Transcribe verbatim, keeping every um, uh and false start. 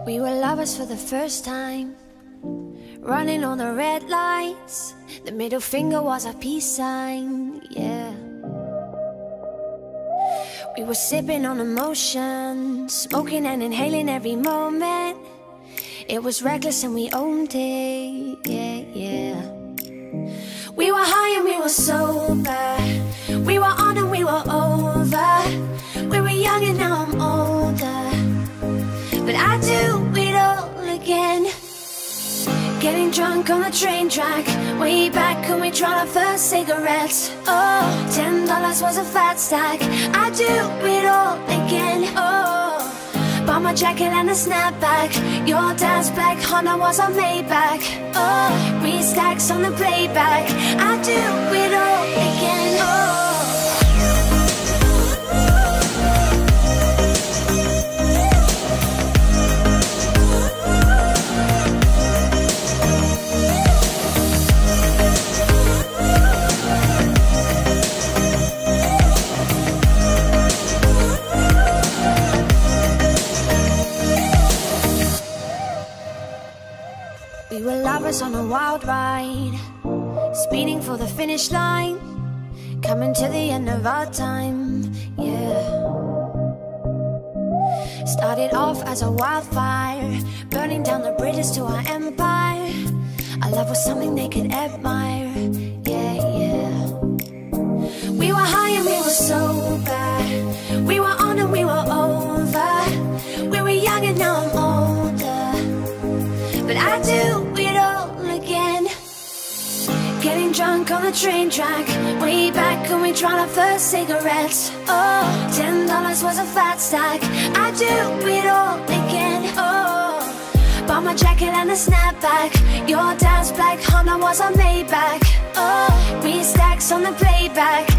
We were lovers for the first time, running on the red lights. The middle finger was our peace sign, yeah. We were sipping on emotion, smoking and inhaling every moment. It was reckless and we owned it, yeah, yeah. We were high and we were sober, we were on and we were over. We were young and now I'm older, but I do it all again. Getting drunk on the train track, way back when we tried our first cigarettes. Oh, ten dollars was a fat stack. I do it all again. Oh, bought my jacket and a snapback. Your dad's black Honda was a Maybach. Oh, three stacks on the playback. I do it all again. Oh. We were lovers on a wild ride, speeding for the finish line, coming to the end of our time, yeah. Started off as a wildfire, burning down the bridges to our empire. Our love was something they could admire, yeah, yeah. We were high and we were sober, we were on and we were over. We were young and now I'm older, but I do it all again. Getting drunk on the train track, way back when we tried our first cigarettes. Oh, ten dollars was a fat stack. I do it all again. Oh, bought my jacket and a snapback. Your dad's black Honda was a Maybach. Oh, three stacks on the playback.